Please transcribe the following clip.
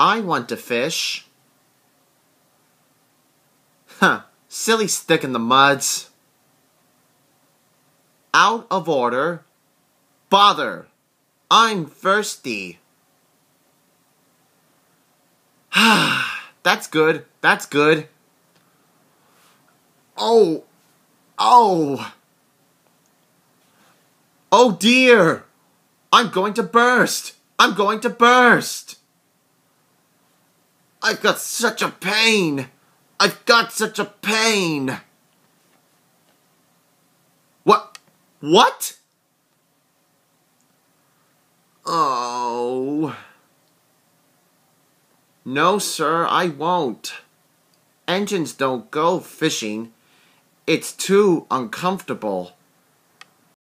I want to fish. Huh, silly stick in the muds. Out of order. Bother, I'm thirsty. That's good, that's good. Oh, oh. Oh dear, I'm going to burst. I'm going to burst. I've got such a pain. I've got such a pain. What? What? Oh. No, sir, I won't. Engines don't go fishing. It's too uncomfortable.